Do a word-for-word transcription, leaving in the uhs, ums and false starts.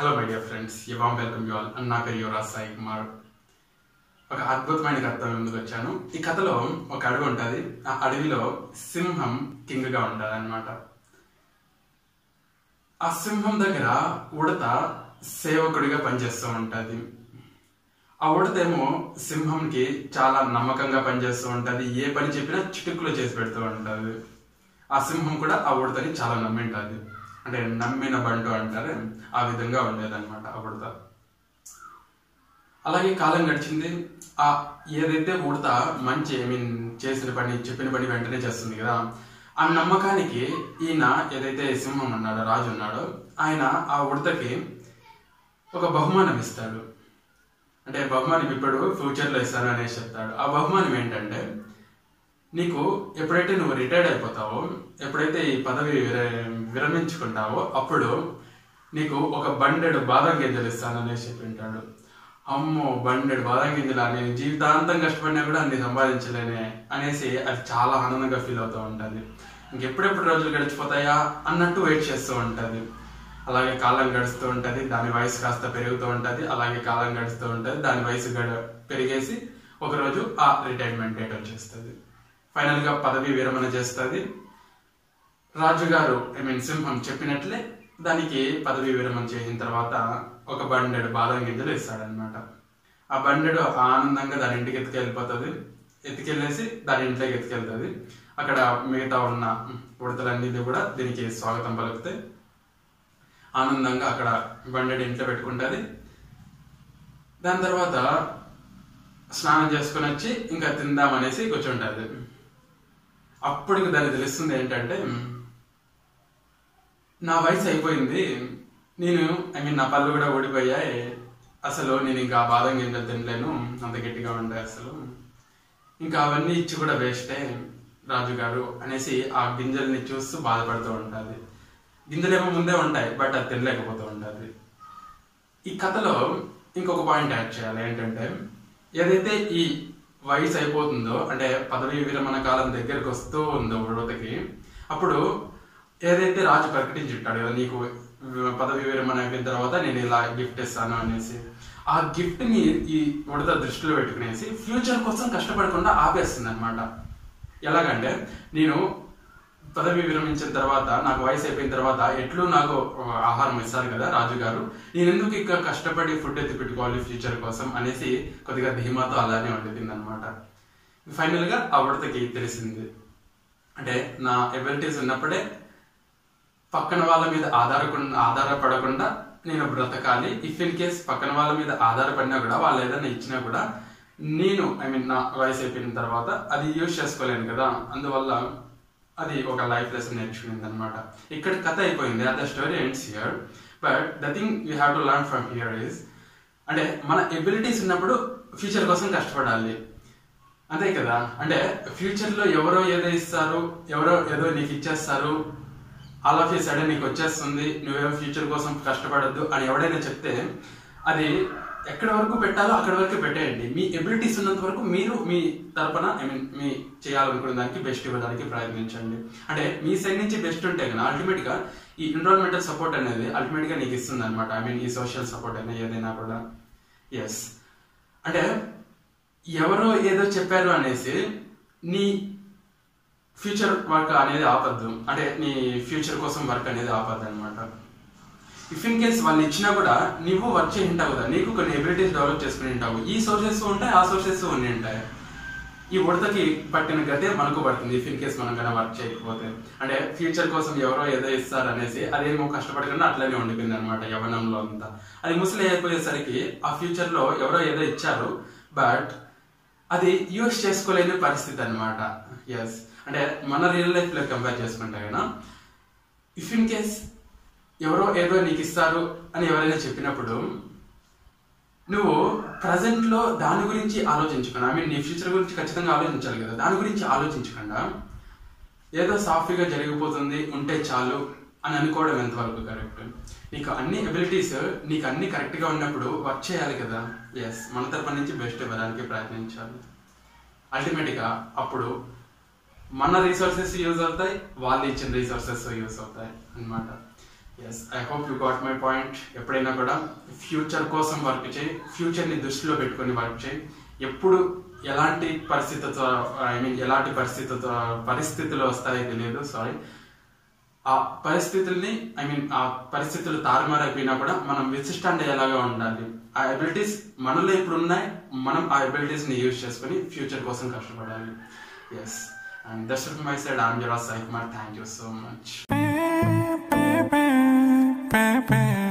Hello my dear friends, you warm welcome you all. నా పేరు యువరాజ్ సాయి కుమార్. ఒక అద్భుతమైన కథ ముందుకు వచ్చాను. ఈ కథలో ఒక అడవి ఉంటుంది. ఆ అడవిలో సింహం కింగ్గా ఉంటుంది అనమాట. ఆ సింహం దగ్గర ఉడత సేవకుడిగా పనిచేస్తూ ఉంటుంది. ఆ ఉడతేమో సింహంకి చాలా నమ్మకంగా పనిచేస్తూ ఉంటుంది. ఏ పని చెప్పినా చిటుకులో చేసి పెడుతూ ఉంటుంది. ఆ సింహం కూడా ఆ ఉడతని చాలా నమ్మింటుంది. అంటే నమ్మిన బంటు అంటారే, ఆ విధంగా ఉండేదన్నమాట ఆ ఉడత. అలాగే కాలం గడిచింది. ఆ ఏదైతే ఉడత మంచి ఐ మీన్ చేసిన పని చెప్పిన పని వెంటనే చేస్తుంది కదా, ఆ నమ్మకానికి ఈయన ఏదైతే సింహం ఉన్నాడో, రాజు ఉన్నాడో, ఆయన ఆ ఉడతకి ఒక బహుమానం ఇస్తాడు. అంటే బహుమానం ఇప్పుడు ఫ్యూచర్లో ఇస్తాను అనేసి చెప్తాడు. ఆ బహుమానం ఏంటంటే, నీకు ఎప్పుడైతే నువ్వు రిటైర్డ్ అయిపోతావో, ఎప్పుడైతే ఈ పదవి విరమించుకుంటావో, అప్పుడు నీకు ఒక బండెడు బాదం గింజలు ఇస్తాను అనేసి చెప్పింటాడు. అమ్మో, బండెడు బాదం గింజలు నేను జీవితాంతం కష్టపడినా కూడా అన్ని సంపాదించలేనే అనేసి అది చాలా ఆనందంగా ఫీల్ అవుతూ ఉంటుంది. ఇంకెప్పుడెప్పుడు రోజులు గడిచిపోతాయా అన్నట్టు వెయిట్ చేస్తూ ఉంటుంది. అలాగే కాలం గడుస్తూ ఉంటుంది. దాని వయసు కాస్త పెరుగుతూ ఉంటుంది. అలాగే కాలం గడుస్తూ ఉంటుంది. దాని వయసు గడ పెరిగేసి ఒకరోజు ఆ రిటైర్మెంట్ డేట్ వచ్చేస్తుంది. ఫైనల్ గా పదవి విరమణ చేస్తుంది. రాజుగారు ఐ మీన్ సింహం చెప్పినట్లే దానికి పదవి విరమణ చేసిన తర్వాత ఒక బండెడు బాదం గింజలు ఇస్తాడనమాట. ఆ బండెడు ఆనందంగా దాని ఇంటికి ఎత్తుకెళ్ళిపోతుంది. ఎత్తుకెళ్ళేసి దాని ఇంట్లోకి ఎత్తుకెళ్తుంది. అక్కడ మిగతా ఉన్న ఉడతలన్నీ కూడా దీనికి స్వాగతం పలుకుతాయి. ఆనందంగా అక్కడ బండెడు ఇంట్లో పెట్టుకుంటుంది. దాని తర్వాత స్నానం చేసుకుని వచ్చి ఇంకా తిందామనేసి కూర్చుంటుంది. అప్పటికి దానికి తెలుస్తుంది ఏంటంటే, నా వయసు అయిపోయింది, నేను ఐ మీన్ నా పళ్ళు కూడా ఓడిపోయాయి, అసలు నేను ఇంకా బాదం గింజలు తినలేను, అంత గట్టిగా ఉంటాయి, అసలు ఇంకా అవన్నీ ఇచ్చి కూడా వేస్టే రాజుగారు అనేసి ఆ గింజల్ని చూస్తూ బాధపడుతూ ఉంటుంది. గింజలేమో ముందే ఉంటాయి, బట్ అది తినలేకపోతూ ఉంటుంది. ఈ కథలో ఇంకొక పాయింట్ యాడ్ చేయాలి. ఏంటంటే, ఏదైతే ఈ వయసు అయిపోతుందో, అంటే పదవి విరమణ కాలం దగ్గరకు వస్తూ ఉందో ఉడతకి, అప్పుడు ఏదైతే రాజు ప్రకటించుంటాడు కదా, నీకు పదవి విరమణ అయిపోయిన తర్వాత నేను ఇలా గిఫ్ట్ ఇస్తాను అనేసి, ఆ గిఫ్ట్ ని ఈ ఉడత దృష్టిలో పెట్టుకునేసి ఫ్యూచర్ కోసం కష్టపడకుండా ఆపేస్తుంది అనమాట. ఎలాగంటే, నేను పదవి విరమించిన తర్వాత, నాకు వయసు అయిపోయిన తర్వాత ఎట్లు నాకు ఆహారం ఇస్తారు కదా రాజుగారు, నేను ఎందుకు ఇక్కడ కష్టపడి ఫుడ్ ఎత్తి పెట్టుకోవాలి ఫ్యూచర్ కోసం అనేసి కొద్దిగా ధీమాతో అలానే వండుతుంది అనమాట. ఫైనల్ గా ఆ ఉడతకి తెలిసింది, అంటే నా ఎబిలిటీస్ ఉన్నప్పుడే పక్కన వాళ్ళ మీద ఆధారకుండా ఆధారపడకుండా నేను బ్రతకాలి. ఇఫ్ ఇన్ కేస్ పక్కన వాళ్ళ మీద ఆధారపడినా కూడా, వాళ్ళు ఏదైనా ఇచ్చినా కూడా, నేను ఐ మీన్ నా వయసు అయిపోయిన తర్వాత అది యూజ్ చేసుకోలేను కదా, అందువల్ల అది ఒక లైఫ్ లెసన్ నేర్చుకునింది అనమాట. ఇక్కడ కథ అయిపోయింది. The story ends here, but the thing we have to learn from here is, అంటే మన ఎబిలిటీస్ ఉన్నప్పుడు ఫ్యూచర్ కోసం కష్టపడాలి, అంతే కదా. అంటే ఫ్యూచర్ లో ఎవరో ఏదో ఇస్తారు, ఎవరో ఏదో నీకు ఇచ్చేస్తారు, ఆల్ ఆఫ్ ఏ సడన్ నీకు వచ్చేస్తుంది, నువ్వేమో ఫ్యూచర్ కోసం కష్టపడద్దు అని ఎవడైనా చెప్తే, అది ఎక్కడి వరకు పెట్టాలో అక్కడి వరకు పెట్టేయండి. మీ ఎబిలిటీస్ ఉన్నంత వరకు మీరు మీ తరపున ఐ మీన్ మీ చేయాలనుకునే దానికి బెస్ట్ ఇవ్వడానికి ప్రయత్నించండి. అంటే మీ సైడ్ నుంచి బెస్ట్ ఉంటే కదా అల్టిమేట్ గా ఈ ఎన్విరాన్మెంటల్ సపోర్ట్ అనేది అల్టిమేట్ గా నీకు ఇస్తుంది అనమాట. ఐ మీన్ ఈ సోషల్ సపోర్ట్ అయినా ఏదైనా కూడా. ఎస్, అంటే ఎవరో ఏదో చెప్పారు అనేసి నీ ఫ్యూచర్ వర్క్ అనేది ఆపద్దు, అంటే నీ ఫ్యూచర్ కోసం వర్క్ అనేది ఆపద్దు అనమాట. ఇఫ్ ఇన్ కేస్ వాళ్ళు ఇచ్చినా కూడా నువ్వు వర్క్ చేసి ఉంటావు కదా, నీకు కొన్ని ఎబిలిటీస్ డెవలప్ చేసుకుని ఉంటావు. ఈ సోర్సెస్ ఉంటాయి, ఆ సోర్సెస్ ఉన్ని ఉంటాయి. ఈ ఉడతకి పట్టిన గతే మనకు పడుతుంది ఇఫ్ ఇన్ కేస్ మనం కన్నా వర్క్ చేయకపోతే. అంటే ఫ్యూచర్ కోసం ఎవరో ఏదో ఇస్తారు అనేసి అదేమో కష్టపడకుండా అట్లనే ఉండిపోయింది అనమాట యవ్వనంలో అంతా. అది ముసలి అయిపోయేసరికి ఆ ఫ్యూచర్ లో ఎవరో ఏదో ఇచ్చారు, బట్ అది యూజ్ చేసుకోలేని పరిస్థితి అనమాట. ఎస్, అంటే మన రియల్ లైఫ్ లో కంపేర్ చేసుకుంటే కదా, ఇఫ్ ఇన్ కేస్ ఎవరో ఏదో నీకు ఇస్తారు అని ఎవరైనా చెప్పినప్పుడు, నువ్వు ప్రజెంట్ లో దాని గురించి ఆలోచించకుండా, ఐ మీన్ నీ ఫ్యూచర్ గురించి ఖచ్చితంగా ఆలోచించాలి కదా, దాని గురించి ఆలోచించకుండా ఏదో సాఫీగా జరిగిపోతుంది ఉంటే చాలు అని అనుకోవడం ఎంతవరకు కరెక్ట్? నీకు అన్ని ఎబిలిటీస్ నీకు అన్ని కరెక్ట్ గా ఉన్నప్పుడు వర్క్ చేయాలి కదా. ఎస్, మన తరపు నుంచి బెస్ట్ ఇవ్వడానికి ప్రయత్నించాలి. అల్టిమేట్ గా అప్పుడు మన రీసోర్సెస్ యూజ్ అవుతాయి, వాళ్ళు ఇచ్చిన రీసోర్సెస్ యూజ్ అవుతాయి అన్నమాట. Yes, I hope you got my point. ఎప్పుడైనా కూడా ఫ్యూచర్ కోసం వర్క్ చేయి, ఫ్యూచర్ని దృష్టిలో పెట్టుకొని వర్క్ చేయి. ఎప్పుడు ఎలాంటి పరిస్థితితో ఐ మీన్ ఎలాంటి పరిస్థితితో పరిస్థితులు వస్తాయో తెలియదు, సారీ. ఆ పరిస్థితుల్ని ఐ మీన్ ఆ పరిస్థితులు తారుమారైపోయినా కూడా మనం విశిష్టాండ ఎలాగా ఉండాలి. ఆ ఎబిలిటీస్ మనలో ఇప్పుడు ఉన్నాయి, మనం ఆ ఎబిలిటీస్ని యూజ్ చేసుకుని ఫ్యూచర్ కోసం కష్టపడాలి. Yes, and that's it my side. I'm your Sai Kumar. Thank you so much.